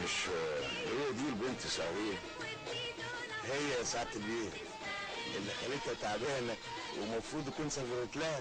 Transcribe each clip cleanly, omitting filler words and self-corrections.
مش هي دي البنت سعودية؟ هي يا سعادة البيه اللي خليتها تعبانة ومفروض يكون سافرت لها.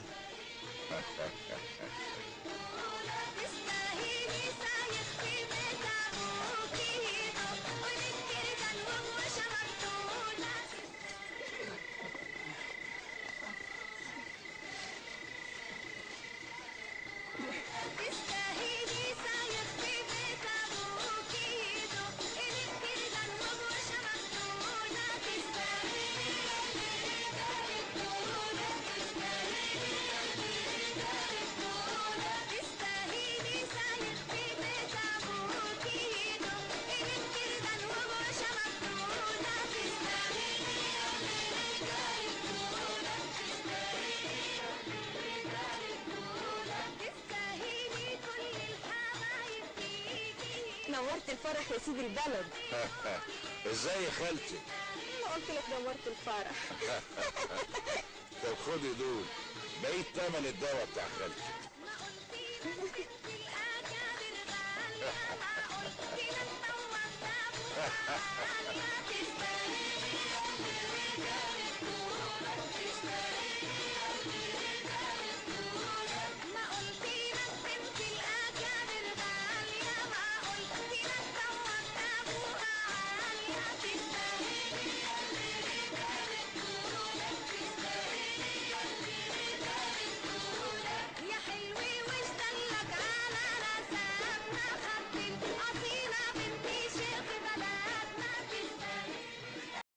نورت الفرح يا سيدي البلد. ازاي يا خالتي؟ ما قلت لك نورت الفرح. طب خدي دول بقيت تمن الدواء بتاع خالتي.